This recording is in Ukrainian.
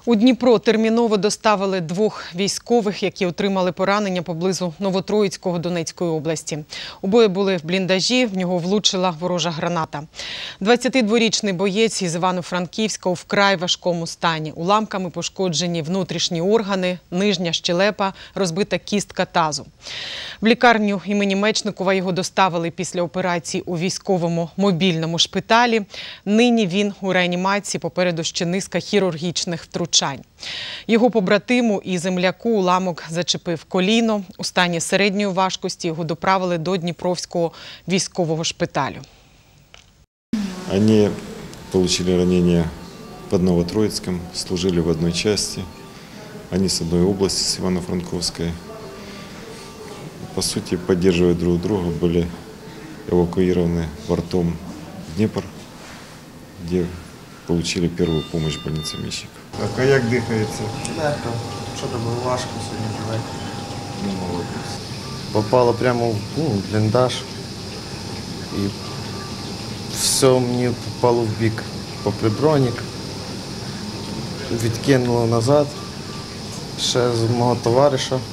У Дніпро терміново доставили двох військових, які отримали поранення поблизу Новотроїцького Донецької області. Обоє були в бліндажі, в нього влучила ворожа граната. 22-річний боєць із Івано-Франківська у вкрай важкому стані. Уламками пошкоджені внутрішні органи, нижня щелепа, розбита кістка тазу. В лікарню імені Мечникова його доставили після операції у військовому мобільному шпиталі. Нині він у реанімації, попереду ще низка хірургічних втручань. Його побратиму і земляку уламок зачепив коліно. У стані середньої важкості його доправили до Дніпровського військового шпиталю. Они получили ранения под Новотроицком, служили в одной части. Они с одной области, с Ивано-Франковской. По сути, поддерживая друг друга, были эвакуированы бортом в Днепр, где получили первую помощь в больнице Мищиков. А як дихається? Легко. Що там було важко сьогодні живе. Ну, молодец. Попало прямо в бліндаж. І все мені попало в бік. Попри бронік. Відкинуло назад. Ще з мого товариша